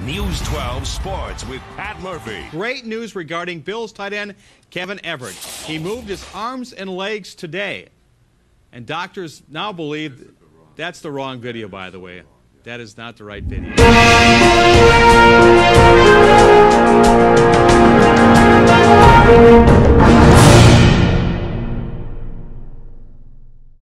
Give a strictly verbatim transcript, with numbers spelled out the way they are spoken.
News twelve Sports with Pat Murphy. Great news regarding Bills tight end Kevin Everett. He moved his arms and legs today. And doctors now believe that's the wrong video, by the way. That is not the right video.